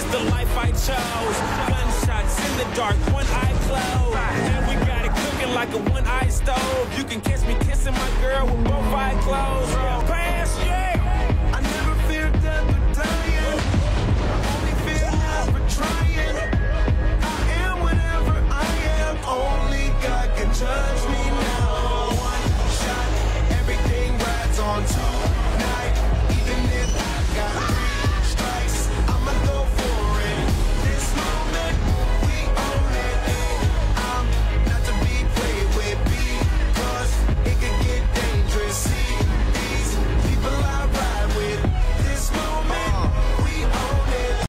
the life I chose. Gunshots in the dark, one eye closed. And we got it cooking like a one-eye stove. You can catch me kissing my girl with both eyes closed.